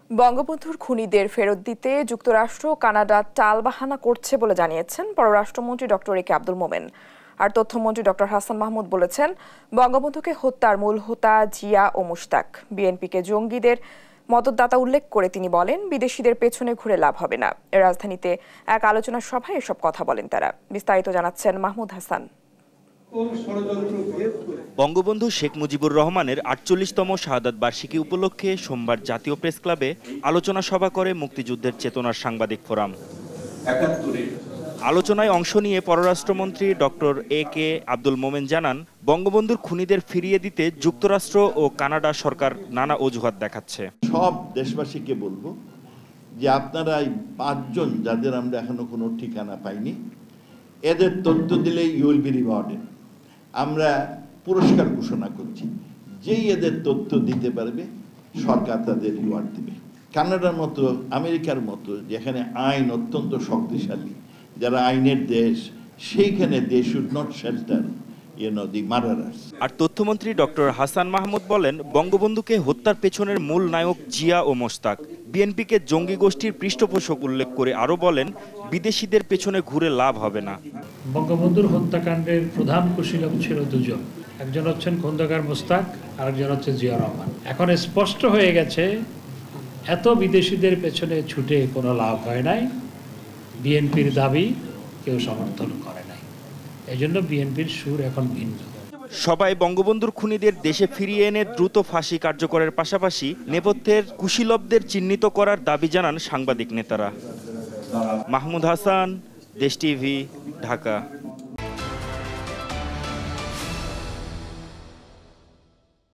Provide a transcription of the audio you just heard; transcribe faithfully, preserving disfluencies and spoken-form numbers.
বঙ্গবন্ধুর খুনিদের ফেরত দিতে যুক্তরাষ্ট্র কানাডা টালবাহানা করছে বলে জানিয়েছেন পররাষ্ট্রমন্ত্রী ডক্টর এ কে আব্দুল মোমেন। আর তথ্যমন্ত্রী ডক্টর হাসান মাহমুদ বলেছেন, বঙ্গবন্ধুকে হত্যার মূল হোতা জিয়া ও মুশতাক। বিএনপিকে জঙ্গিদের মদতদাতা উল্লেখ করে তিনি বলেন, বিদেশিদের পেছনে ঘুরে লাভ হবে না। রাজধানীতে এক আলোচনা সভায় এসব কথা বলেন তারা। বিস্তারিত জানাচ্ছেন মাহমুদ হাসান। বঙ্গবন্ধু শেখ মুজিবুর রহমানের আটচল্লিশতম শাহাদাত বার্ষিকী উপলক্ষে সোমবার জাতীয় প্রেস ক্লাবে আলোচনা সভা করে মুক্তিযুদ্ধের চেতনার সাংবাদিক ফোরাম। আলোচনায় অংশ নিয়ে পররাষ্ট্রমন্ত্রী ডক্টর এ কে আব্দুল মোমেন জানান, বঙ্গবন্ধুর খুনিদের ফিরিয়ে দিতে যুক্তরাষ্ট্র ও কানাডা সরকার নানা অজুহাত দেখাচ্ছে। সব দেশবাসীকে বলবো যে আপনারা এই পাঁচজন যাদের আমরা এখনো কোনো ঠিকানা পাইনি, এদের তথ্য দিলেই ইউ উইল বি রিওয়ার্ডেড। আমরা পুরস্কার ঘোষণা করছি, যেই এদের তথ্য দিতে পারবে সরকার তাদের রিওয়ার্ড দেবে। কানাডার মতো, আমেরিকার মতো যেখানে আইন অত্যন্ত শক্তিশালী, যারা আইনের দেশ, সেইখানে দে শুড নট শেল্টার আর তথ্যমন্ত্রী ডক্টর হাসান মাহমুদ বলেন, বঙ্গবন্ধুকে হত্যার পেছনের মূল নায়ক জিয়া ও মোশতাক। বিএনপিকে জঙ্গি গোষ্ঠীর পৃষ্ঠপোষক উল্লেখ করে আরো বলেন, বিদেশিদের পেছনে ঘুরে লাভ হবে না। বঙ্গবন্ধুর হত্যাকাণ্ডের প্রধান কুশীলব ছিল দুজন, একজন হচ্ছেন খন্দকার মোশতাক, আরেকজন হচ্ছে জিয়া রহমান। এখন স্পষ্ট হয়ে গেছে এত বিদেশিদের পেছনে ছুটে কোনো লাভ হয় নাই। বিএনপির দাবি কেউ সমর্থন করে নাই, এই জন্য বিএনপির সুর এখন ভিন্ন। সবাই বঙ্গবন্ধুর খুনিদের দেশে ফিরিয়ে এনে দ্রুত ফাঁসি কার্যকরের পাশাপাশি নেপথ্যের কুশীলবদের চিহ্নিত করার দাবি জানান সাংবাদিক নেতারা। মাহমুদ হাসান, দেশ টিভি, ঢাকা।